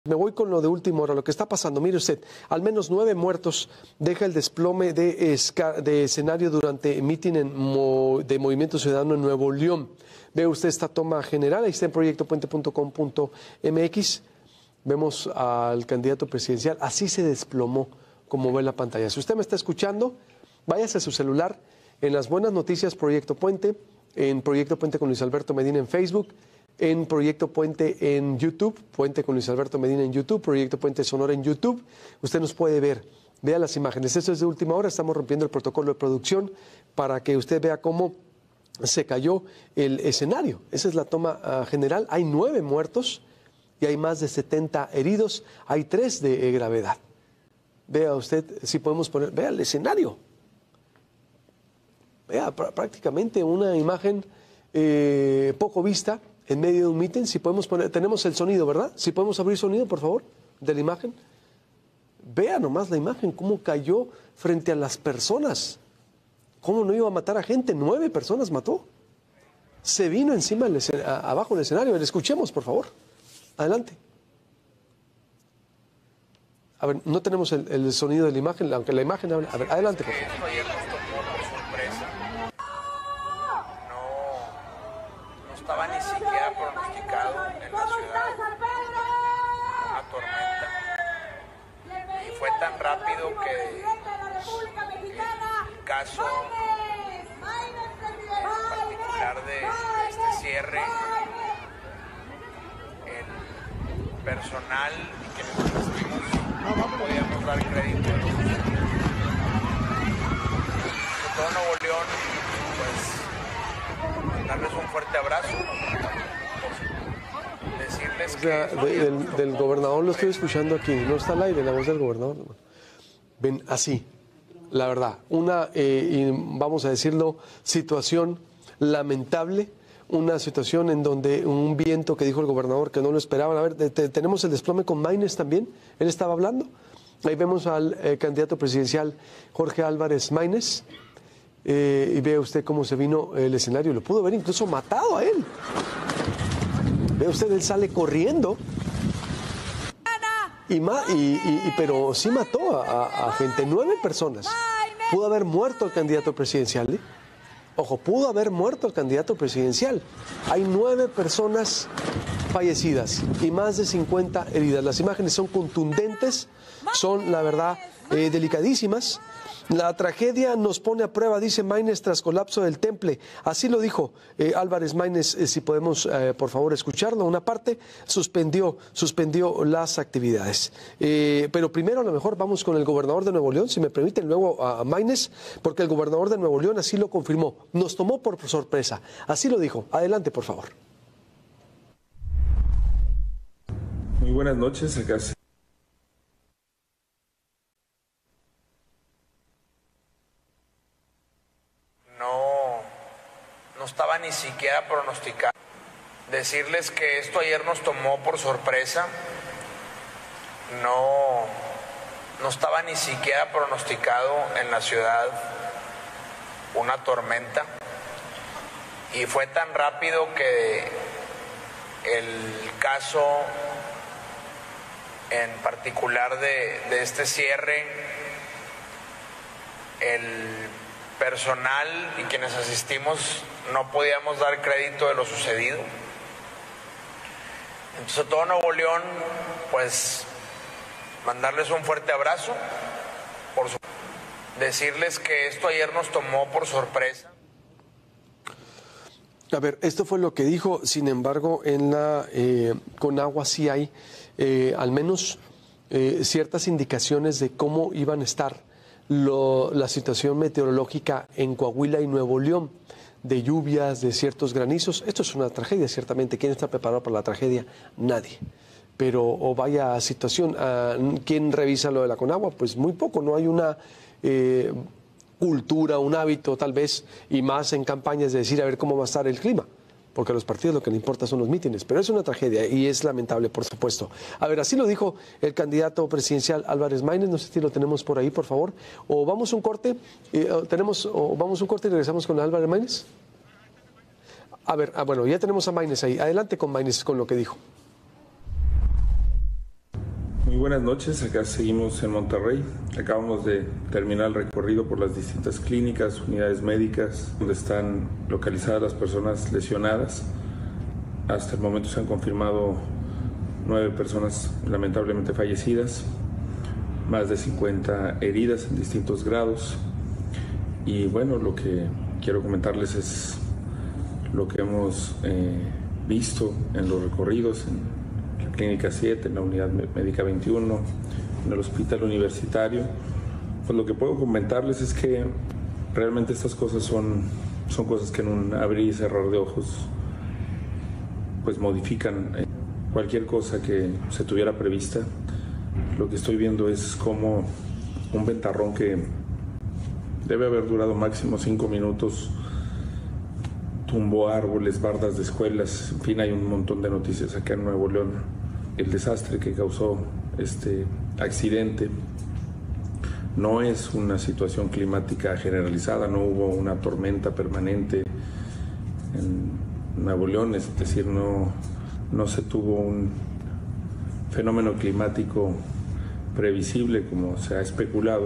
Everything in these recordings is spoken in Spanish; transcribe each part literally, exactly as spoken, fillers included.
Me voy con lo de última hora, lo que está pasando. Mire usted, al menos nueve muertos deja el desplome de, de escenario durante mitin en mo, de Movimiento Ciudadano en Nuevo León. Ve usted esta toma general, ahí está en proyecto puente punto com punto m x. Vemos al candidato presidencial, así se desplomó, como ve la pantalla. Si usted me está escuchando, váyase a su celular, en las buenas noticias Proyecto Puente, en Proyecto Puente con Luis Alberto Medina en Facebook, en Proyecto Puente en YouTube, Puente con Luis Alberto Medina en YouTube, Proyecto Puente Sonora en YouTube. Usted nos puede ver, vea las imágenes. Esto es de última hora, estamos rompiendo el protocolo de producción para que usted vea cómo se cayó el escenario. Esa es la toma uh, general. Hay nueve muertos y hay más de setenta heridos. Hay tres de eh, gravedad. Vea usted, si podemos poner, vea el escenario. Vea pr prácticamente una imagen eh, poco vista en medio de un mitin. Si podemos poner, tenemos el sonido, ¿verdad? Si podemos abrir sonido, por favor, de la imagen. Vea nomás la imagen, cómo cayó frente a las personas. ¿Cómo no iba a matar a gente? Nueve personas mató. Se vino encima, del a, abajo del escenario. Le escuchemos, por favor. Adelante. A ver, no tenemos el, el sonido de la imagen, aunque la imagen habla. A ver, adelante, por favor. Estaba ni siquiera pronosticado en la ciudad una tormenta y fue tan rápido que el caso en particular de, de este cierre, el personal y quienes asistimos no podíamos dar crédito. De todo Nuevo León, pues darles un fuerte abrazo, decirles o sea, que... De, del, del gobernador lo estoy escuchando aquí, no está al aire la voz del gobernador. Ven, así, la verdad, una, eh, y vamos a decirlo, situación lamentable, una situación en donde un viento que dijo el gobernador que no lo esperaban. A ver, te, te, tenemos el desplome con Maínez también, él estaba hablando. Ahí vemos al eh, candidato presidencial Jorge Álvarez Maínez. Eh, y ve usted cómo se vino el escenario, lo pudo ver incluso matado a él. Ve usted, él sale corriendo y, ma y, y, y pero sí mató a, a, a gente, nueve personas. Pudo haber muerto el candidato presidencial, ¿eh? Ojo, pudo haber muerto el candidato presidencial. Hay nueve personas fallecidas y más de cincuenta heridas. Las imágenes son contundentes, son la verdad eh, delicadísimas. La tragedia nos pone a prueba, dice Maínez, tras colapso del Temple. Así lo dijo eh, Álvarez Maínez, eh, si podemos, eh, por favor, escucharlo. Una parte suspendió, suspendió las actividades. Eh, pero primero, a lo mejor, vamos con el gobernador de Nuevo León, si me permiten, luego a, a Maínez, porque el gobernador de Nuevo León así lo confirmó. Nos tomó por sorpresa. Así lo dijo. Adelante, por favor. Muy buenas noches. Acá se... No estaba ni siquiera pronosticado. Decirles que esto ayer nos tomó por sorpresa. No, no estaba ni siquiera pronosticado en la ciudad una tormenta. Y fue tan rápido que el caso en particular de, de este cierre, el personal y quienes asistimos no podíamos dar crédito de lo sucedido. Entonces a todo Nuevo León, pues mandarles un fuerte abrazo, por su... decirles que esto ayer nos tomó por sorpresa. A ver, esto fue lo que dijo. Sin embargo, en la eh, Conagua sí hay eh, al menos eh, ciertas indicaciones de cómo iban a estar Lo, la situación meteorológica en Coahuila y Nuevo León, de lluvias, de ciertos granizos. Esto es una tragedia, ciertamente. ¿Quién está preparado para la tragedia? Nadie. Pero, o vaya situación, uh, ¿quién revisa lo de la Conagua? Pues muy poco, no hay una eh, cultura, un hábito tal vez, y más en campañas de decir a ver cómo va a estar el clima. Porque a los partidos lo que le importa son los mítines, pero es una tragedia y es lamentable, por supuesto. A ver, así lo dijo el candidato presidencial Álvarez Maínez, no sé si lo tenemos por ahí, por favor, o vamos un corte, eh, tenemos, o vamos un corte y regresamos con Álvarez Maínez. A ver, ah, bueno, ya tenemos a Maínez ahí, adelante con Maínez con lo que dijo. Muy buenas noches, acá seguimos en Monterrey. Acabamos de terminar el recorrido por las distintas clínicas, unidades médicas, donde están localizadas las personas lesionadas. Hasta el momento se han confirmado nueve personas lamentablemente fallecidas, más de cincuenta heridas en distintos grados. Y bueno, lo que quiero comentarles es lo que hemos eh, visto en los recorridos, en la Clínica siete, en la Unidad Médica veintiuno, en el Hospital Universitario. Pues lo que puedo comentarles es que realmente estas cosas son, son cosas que en un abrir y cerrar de ojos pues modifican cualquier cosa que se tuviera prevista. Lo que estoy viendo es como un ventarrón que debe haber durado máximo cinco minutos tumbó árboles, bardas de escuelas, en fin, hay un montón de noticias acá en Nuevo León. El desastre que causó este accidente no es una situación climática generalizada, no hubo una tormenta permanente en Nuevo León, es decir, no, no se tuvo un fenómeno climático previsible como se ha especulado,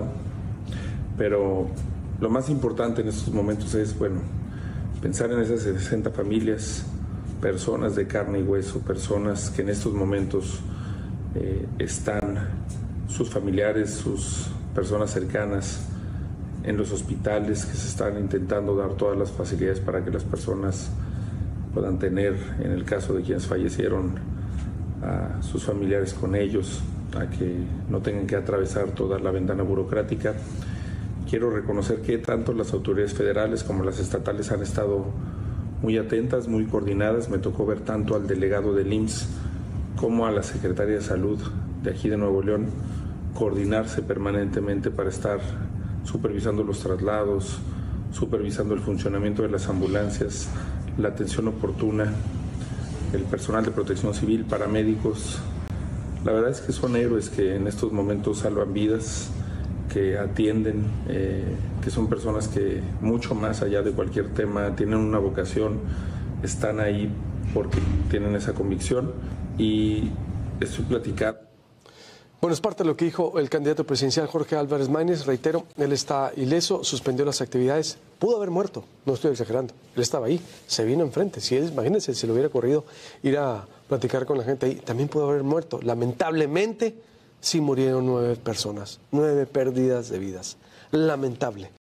pero lo más importante en estos momentos es, bueno, pensar en esas sesenta familias, personas de carne y hueso, personas que en estos momentos eh, están, sus familiares, sus personas cercanas en los hospitales, que se están intentando dar todas las facilidades para que las personas puedan tener, en el caso de quienes fallecieron, a sus familiares con ellos, a que no tengan que atravesar toda la ventana burocrática. Quiero reconocer que tanto las autoridades federales como las estatales han estado muy atentas, muy coordinadas. Me tocó ver tanto al delegado del I M S S como a la Secretaría de Salud de aquí de Nuevo León coordinarse permanentemente para estar supervisando los traslados, supervisando el funcionamiento de las ambulancias, la atención oportuna, el personal de protección civil, paramédicos. La verdad es que son héroes que en estos momentos salvan vidas, que atienden, eh, que son personas que mucho más allá de cualquier tema tienen una vocación, están ahí porque tienen esa convicción y estoy platicando. Bueno, es parte de lo que dijo el candidato presidencial Jorge Álvarez Maínez. Reitero, él está ileso, suspendió las actividades, pudo haber muerto, no estoy exagerando, él estaba ahí, se vino enfrente. Si él, imagínense, si le hubiera corrido ir a platicar con la gente ahí, también pudo haber muerto. Lamentablemente, sí murieron nueve personas, nueve pérdidas de vidas. Lamentable.